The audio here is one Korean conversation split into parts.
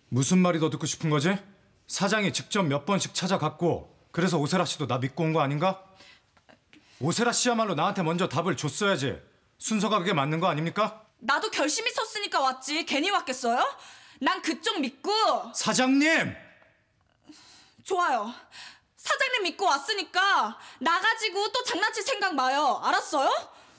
무슨 말이 더 듣고 싶은 거지? 사장이 직접 몇 번씩 찾아갔고 그래서 오세라 씨도 나 믿고 온 거 아닌가? 오세라 씨야말로 나한테 먼저 답을 줬어야지. 순서가 그게 맞는 거 아닙니까? 나도 결심이 섰으니까 왔지. 괜히 왔겠어요? 난 그쪽 믿고. 사장님! 좋아요. 사장님 믿고 왔으니까 나 가지고 또 장난칠 생각 마요. 알았어요?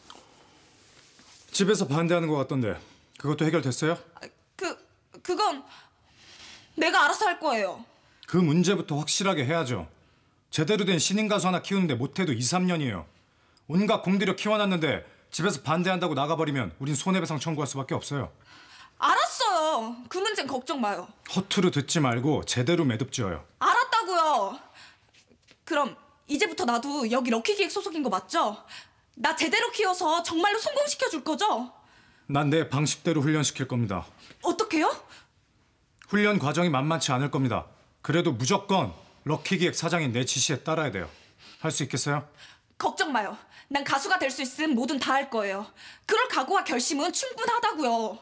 집에서 반대하는 것 같던데 그것도 해결됐어요? 그건 내가 알아서 할 거예요. 그 문제부터 확실하게 해야죠. 제대로 된 신인 가수 하나 키우는데 못해도 2, 3년이에요. 온갖 공들여 키워놨는데 집에서 반대한다고 나가버리면 우린 손해배상 청구할 수밖에 없어요. 알았어요. 그 문제는 걱정 마요. 허투루 듣지 말고 제대로 매듭지어요. 알았다고요. 그럼 이제부터 나도 여기 럭키기획 소속인 거 맞죠? 나 제대로 키워서 정말로 성공시켜줄 거죠? 난 내 방식대로 훈련시킬 겁니다. 어떻게요? 훈련 과정이 만만치 않을 겁니다. 그래도 무조건 럭키기획 사장인 내 지시에 따라야 돼요. 할 수 있겠어요? 걱정 마요. 난 가수가 될 수 있으면 뭐든 다 할 거예요. 그럴 각오와 결심은 충분하다고요.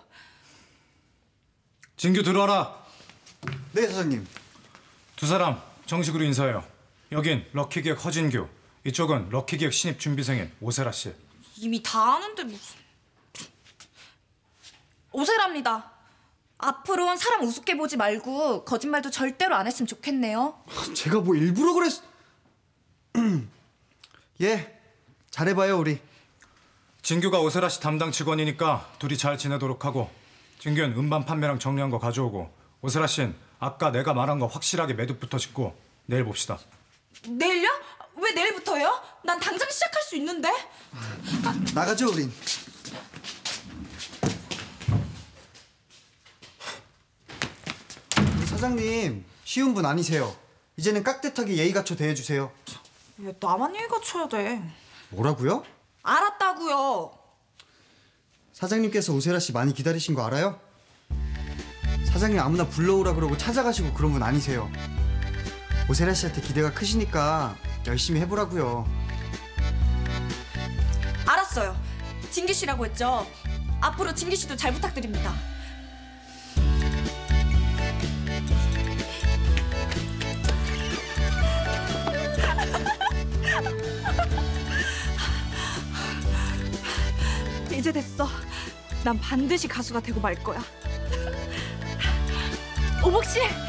진규 들어와라. 네, 사장님. 두 사람 정식으로 인사해요. 여긴 럭키기획 허진규, 이쪽은 럭키기획 신입 준비생인 오세라 씨. 이미 다 아는데 무슨... 오세라입니다. 앞으로는 사람 우습게 보지 말고 거짓말도 절대로 안 했으면 좋겠네요. 제가 뭐 일부러 그랬... 예, 잘해봐요 우리. 진규가 오세라 씨 담당 직원이니까 둘이 잘 지내도록 하고, 진규는 음반 판매랑 정리한 거 가져오고, 오세라 씨는 아까 내가 말한 거 확실하게 매듭부터 짓고 내일 봅시다. 내일요? 왜 내일부터요? 난 당장 시작할 수 있는데. 나가죠 우린. 사장님 쉬운 분 아니세요. 이제는 깍듯하게 예의 갖춰 대해주세요. 왜 나만 예의 갖춰야 돼? 뭐라고요? 알았다고요. 사장님께서 오세라 씨 많이 기다리신 거 알아요? 사장님 아무나 불러오라 그러고 찾아가시고 그런 분 아니세요. 오세라 씨한테 기대가 크시니까 열심히 해보라고요. 알았어요. 진기 씨라고 했죠? 앞으로 진기 씨도 잘 부탁드립니다. 이제 됐어. 난 반드시 가수가 되고 말 거야. 오복 씨!